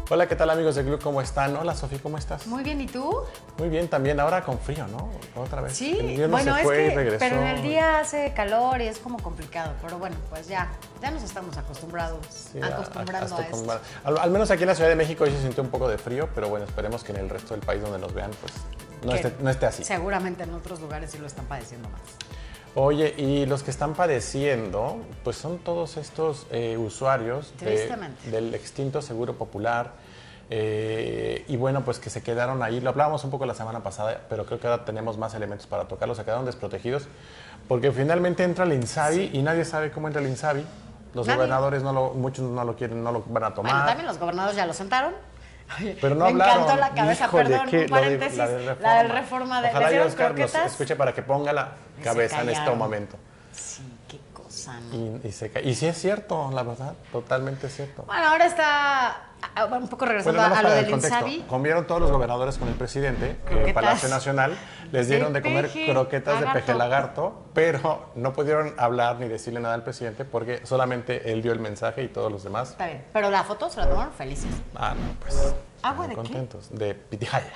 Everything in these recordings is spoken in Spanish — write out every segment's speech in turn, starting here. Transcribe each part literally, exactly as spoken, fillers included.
Hola, ¿qué tal amigos del club? ¿Cómo están? Hola, Sofi, ¿cómo estás? Muy bien, ¿y tú? Muy bien, también ahora con frío, ¿no? Otra vez. Sí, el invierno bueno, se es fue que, y regresó. pero en el día hace calor y es como complicado, pero bueno, pues ya, ya nos estamos acostumbrados, Sí, acostumbrando a, a, a esto. Al, al menos aquí en la Ciudad de México hoy se sintió un poco de frío, pero bueno, esperemos que en el resto del país donde nos vean, pues no, esté, no esté así. Seguramente en otros lugares sí lo están padeciendo más. Oye, y los que están padeciendo, pues son todos estos eh, usuarios de, del extinto Seguro Popular. Eh, y bueno, pues que se quedaron ahí, lo hablábamos un poco la semana pasada, pero creo que ahora tenemos más elementos para tocarlos, se quedaron desprotegidos, porque finalmente entra el INSABI sí. y nadie sabe cómo entra el INSABI. Los nadie. gobernadores, no lo, muchos no lo quieren, no lo van a tomar. Bueno, también los gobernadores ya lo sentaron. Pero no Me hablaron. encantó la cabeza, Híjole, perdón, ¿qué? un paréntesis, la, de, la, de la del reforma. De, Ojalá ya Oscar nos escuche para que ponga la cabeza en este momento. Sí, qué cosa, ¿no? Y, y, se cae. Y sí es cierto, la verdad, totalmente cierto. Bueno, ahora está un poco regresando bueno, a lo del INSABI. Comieron todos los gobernadores con el presidente, eh, Palacio Nacional, les dieron de, de comer peje, croquetas lagarto. de peje lagarto, pero no pudieron hablar ni decirle nada al presidente porque solamente él dio el mensaje y todos los demás. Está bien, pero la foto se la tomaron felices. Ah, no, pues. ¿Agua de contentos, qué? De pitijaya.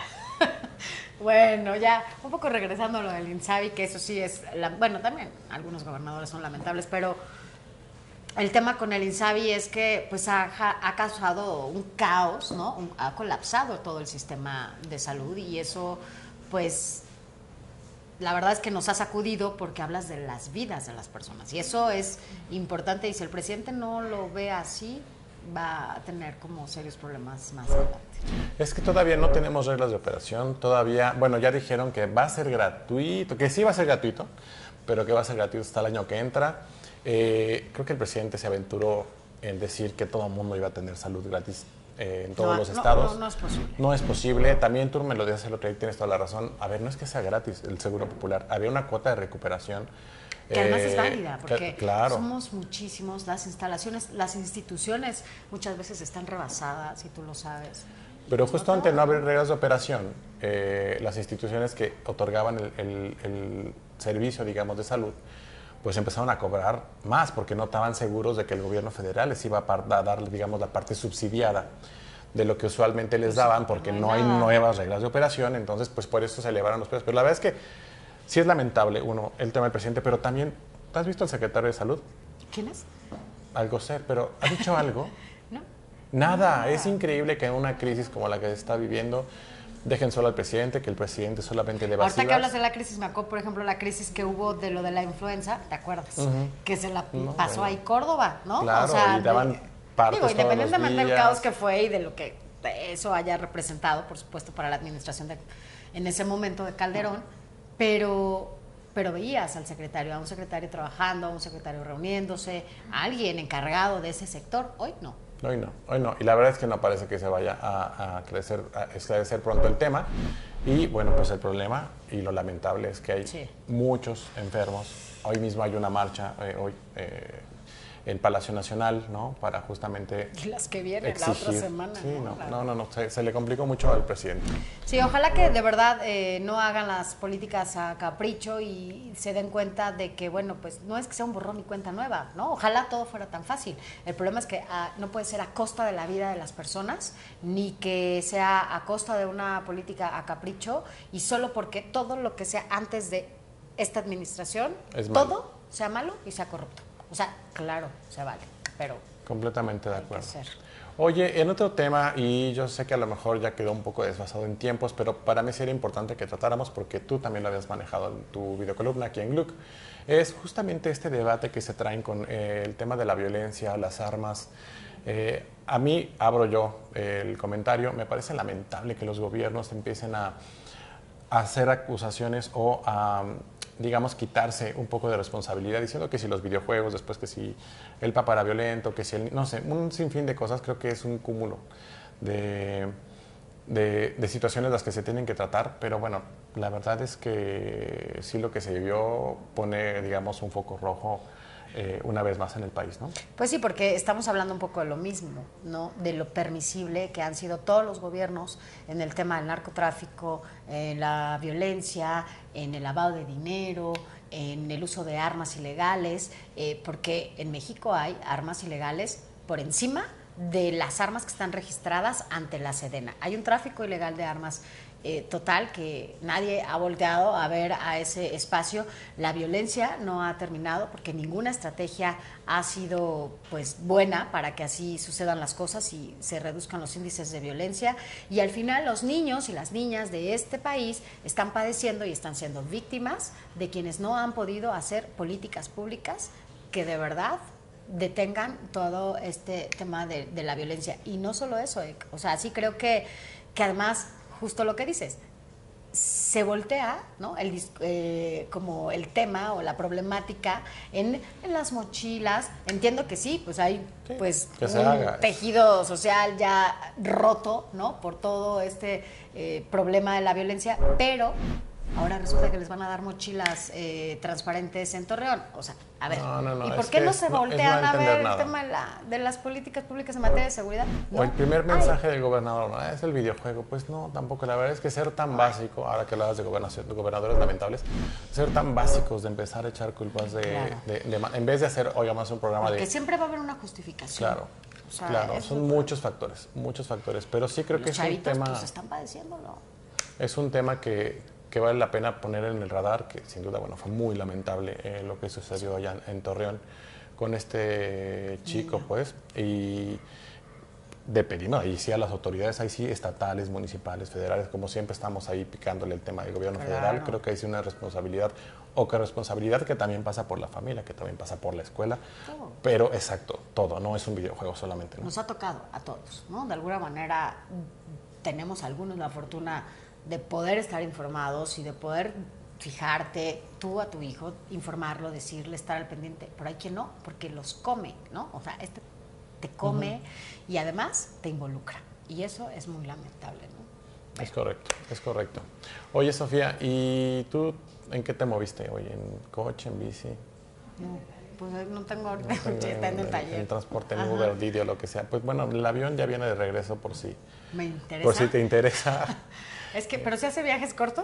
Bueno, ya un poco regresando a lo del INSABI, que eso sí es, la, bueno, también algunos gobernadores son lamentables, pero el tema con el INSABI es que pues ha, ha causado un caos, ¿no? Un, ha colapsado todo el sistema de salud y eso pues la verdad es que nos ha sacudido porque hablas de las vidas de las personas y eso es importante y si el presidente no lo ve así va a tener como serios problemas más adelante. Es que todavía no tenemos reglas de operación, todavía, bueno, ya dijeron que va a ser gratuito, que sí va a ser gratuito, pero que va a ser gratuito hasta el año que entra. Eh, creo que el presidente se aventuró en decir que todo el mundo iba a tener salud gratis eh, en todos no, los no, estados. No, no es posible. No es posible. También tú me lo decías el otro día, tienes toda la razón. A ver, no es que sea gratis el Seguro Popular. Había una cuota de recuperación. Que además eh, es válida, porque que, claro. somos muchísimos, las instalaciones, las instituciones muchas veces están rebasadas, si tú lo sabes. Pero justo ante no haber reglas de operación, eh, las instituciones que otorgaban el, el, el servicio, digamos, de salud, pues empezaron a cobrar más porque no estaban seguros de que el gobierno federal les iba a dar, digamos, la parte subsidiada de lo que usualmente les daban porque no hay nuevas reglas de operación, entonces pues por eso se elevaron los precios. Pero la verdad es que sí es lamentable, uno, el tema del presidente, pero también, ¿has visto al secretario de Salud? ¿Quién es? Alcocer, pero ¿ha dicho algo? No. Nada, Nada, es increíble que en una crisis como la que se está viviendo dejen solo al presidente, que el presidente solamente le va a Ahorita que hablas de la crisis, me acuerdo, por ejemplo, la crisis que hubo de lo de la influenza, ¿te acuerdas? Uh-huh. Que se la no, bueno. pasó ahí Córdoba, ¿no? Claro, o sea, y daban de, partes digo, independientemente del caos que fue y de lo que eso haya representado, por supuesto, para la administración de, en ese momento de Calderón, pero, pero veías al secretario, a un secretario trabajando, a un secretario reuniéndose, a alguien encargado de ese sector, hoy no. Hoy no, hoy no. Y la verdad es que no parece que se vaya a, a, crecer, a esclarecer pronto el tema. Y bueno, pues el problema y lo lamentable es que hay sí. muchos enfermos. Hoy mismo hay una marcha, eh, hoy eh, el Palacio Nacional, ¿no? Para justamente y las que vienen exigir. La otra semana. Sí, no, no, no, no, no. Se, se le complicó mucho al presidente. Sí, ojalá que de verdad eh, no hagan las políticas a capricho y se den cuenta de que, bueno, pues no es que sea un borrón y cuenta nueva, ¿no? Ojalá todo fuera tan fácil. El problema es que ah, no puede ser a costa de la vida de las personas, ni que sea a costa de una política a capricho, y solo porque todo lo que sea antes de esta administración, es todo malo. sea malo y sea corrupto. O sea, claro, se vale, pero... Completamente de acuerdo. Oye, en otro tema, y yo sé que a lo mejor ya quedó un poco desfasado en tiempos, pero para mí sí era importante que tratáramos, porque tú también lo habías manejado en tu videocolumna aquí en Gluck, es justamente este debate que se traen con eh, el tema de la violencia, las armas. Eh, a mí, abro yo eh, el comentario, me parece lamentable que los gobiernos empiecen a, a hacer acusaciones o a... digamos, quitarse un poco de responsabilidad, diciendo que si los videojuegos, después que si el papá era violento, que si el, no sé, un sinfín de cosas, creo que es un cúmulo de, de, de situaciones las que se tienen que tratar, pero bueno, la verdad es que sí lo que se vio pone, digamos, un foco rojo eh, una vez más en el país, ¿no? Pues sí, porque estamos hablando un poco de lo mismo, ¿no? De lo permisible que han sido todos los gobiernos en el tema del narcotráfico, en la violencia, en el lavado de dinero, en el uso de armas ilegales, eh, porque en México hay armas ilegales por encima de las armas que están registradas ante la Sedena. Hay un tráfico ilegal de armas eh, total que nadie ha volteado a ver a ese espacio. La violencia no ha terminado porque ninguna estrategia ha sido pues buena para que así sucedan las cosas y se reduzcan los índices de violencia, y al final los niños y las niñas de este país están padeciendo y están siendo víctimas de quienes no han podido hacer políticas públicas que de verdad detengan todo este tema de, de la violencia. Y no solo eso, eh, o sea, sí creo que, que además, justo lo que dices, se voltea, ¿no? El, eh, como el tema o la problemática en, en las mochilas. Entiendo que sí, pues hay sí, pues un tejido social ya roto, ¿no? Por todo este eh, problema de la violencia, pero ahora resulta que les van a dar mochilas eh, transparentes en Torreón. O sea, a ver, no, no, no, ¿y por qué no se voltean no, a ver nada. el tema de, la, de las políticas públicas en materia de seguridad? ¿No? O el primer mensaje Ay. del gobernador, ¿no? Es el videojuego. Pues no, tampoco. La verdad es que ser tan Ay. básico, ahora que hablabas de, de gobernadores lamentables, ser tan básicos de empezar a echar culpas de... Claro. de, de, de en vez de hacer, oigamos, un programa Porque de... que siempre va a haber una justificación. Claro. O sea, claro, son muchos factores, muchos factores. Pero sí creo los que es chavitos, un tema... pues están padeciéndolo. Es un tema que... que vale la pena poner en el radar, que sin duda, bueno, fue muy lamentable eh, lo que sucedió allá en, en Torreón con este chico, Niño. pues, y de pedir, no, y sí a las autoridades, ahí sí, estatales, municipales, federales, como siempre estamos ahí picándole el tema del gobierno claro. federal, creo que hay sí una responsabilidad, o que responsabilidad que también pasa por la familia, que también pasa por la escuela, todo. Pero exacto, todo, no es un videojuego solamente, ¿no? Nos ha tocado a todos, ¿no? De alguna manera tenemos algunos la fortuna de poder estar informados y de poder fijarte tú a tu hijo, informarlo, decirle, estar al pendiente. Pero hay quien no, porque los come, ¿no? O sea, este te come uh-huh. y además te involucra. Y eso es muy lamentable, ¿no? Pero. Es correcto, es correcto. Oye, Sofía, ¿y tú en qué te moviste hoy? ¿En coche, en bici? No, pues no tengo ahorita, no tengo está en el en, taller. En transporte, en Uber, Didi o lo que sea. Pues bueno, el avión ya viene de regreso por si... Me interesa. Por si te interesa. Es que, ¿pero si hace viajes cortos?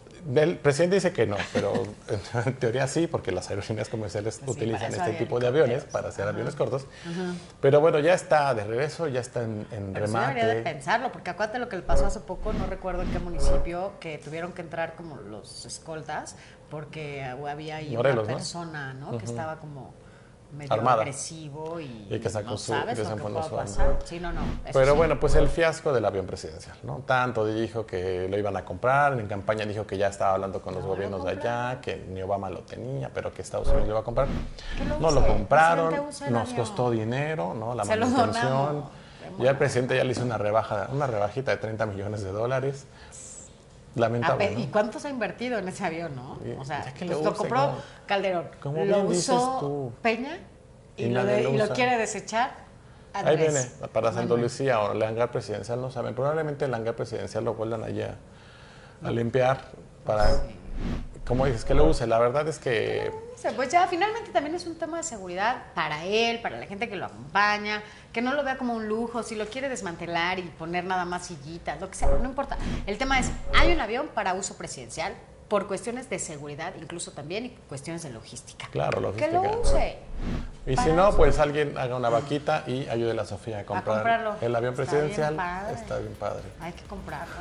El presidente dice que no, pero en teoría sí, porque las aerolíneas comerciales sí, utilizan este tipo de aviones para hacer Ajá. aviones cortos. Ajá. Pero bueno, ya está de regreso, ya está en, en pero remate. Sí debería de pensarlo, porque acuérdate lo que le pasó hace poco, no recuerdo en qué municipio, que tuvieron que entrar como los escoltas, porque había ahí Morelos, una persona, ¿no? ¿no? Uh-huh. que estaba como... medio Armada. agresivo y, y que sacó no su, sabes que lo que puede pasar. Sí, no, no. Pero sí. bueno, pues el fiasco del avión presidencial, ¿no? Tanto dijo que lo iban a comprar, en campaña dijo que ya estaba hablando con los no gobiernos de allá, que ni Obama lo tenía, pero que Estados Unidos lo iba a comprar. Lo no use, lo compraron, nos avión. costó dinero, ¿no? La Se manutención. Ya el presidente ya le hizo una rebaja, una rebajita de treinta millones de dólares. Lamentable, ver, ¿no? ¿Y cuánto se ha invertido en ese avión, no? O sea, que pues lo, lo use, compró como, Calderón, como lo bien usó tú. Peña y, y, lo, de, y lo quiere desechar. Andrés. Ahí viene, para Santa Lucía o el hangar presidencial, no saben. Probablemente el hangar presidencial lo vuelvan allá a, a limpiar para, sí. como dices, que lo use. La verdad es que... Pues ya, finalmente también es un tema de seguridad para él, para la gente que lo acompaña, que no lo vea como un lujo, si lo quiere desmantelar y poner nada más sillitas, lo que sea, no importa. El tema es, hay un avión para uso presidencial por cuestiones de seguridad, incluso también, y cuestiones de logística. Claro, logística. Que lo use. Y si no, pues alguien haga una vaquita y ayude a la Sofía a comprar a el avión Está presidencial. Bien padre. Está bien padre. Hay que comprarlo.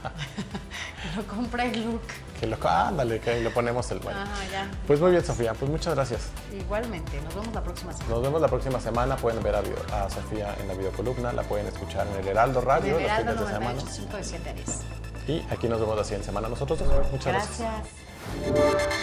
Que lo compre el look. Que lo, ándale, que le ponemos el bueno. Ajá, ya. Pues muy bien, Sofía, pues muchas gracias. Igualmente, nos vemos la próxima semana. Nos vemos la próxima semana. Pueden ver a, a Sofía en la videocolumna, la pueden escuchar en el Heraldo Radio en el Heraldo los fines de semana. cinco de siete a diez. Y aquí nos vemos la siguiente semana nosotros dos. Muchas gracias. Gracias.